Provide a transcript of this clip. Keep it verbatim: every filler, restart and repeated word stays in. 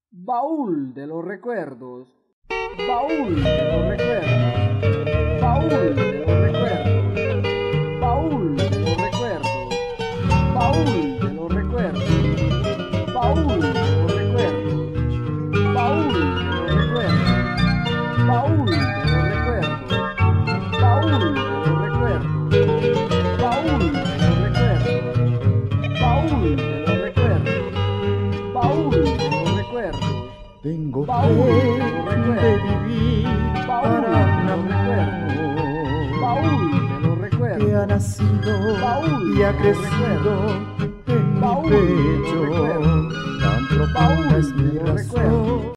Baúl de los recuerdos, baúl de los recuerdos, baúl de los recuerdos, baúl de los recuerdos, baúl de los recuerdos, baúl de los recuerdos, baúl de los recuerdos, baúl de los recuerdos, baúl de los recuerdos, baúl de los recuerdos, baúl de los recuerdos, baúl de los recuerdos. Tengo Baúl fe de los de recuerdos, vivir baúl para de un los recuerdos, baúl de los amor que ha recuerdos, nacido baúl y ha de los crecido en mi baúl de los pecho. recuerdos, Tan profunda baúl es mi de los razón. recuerdos.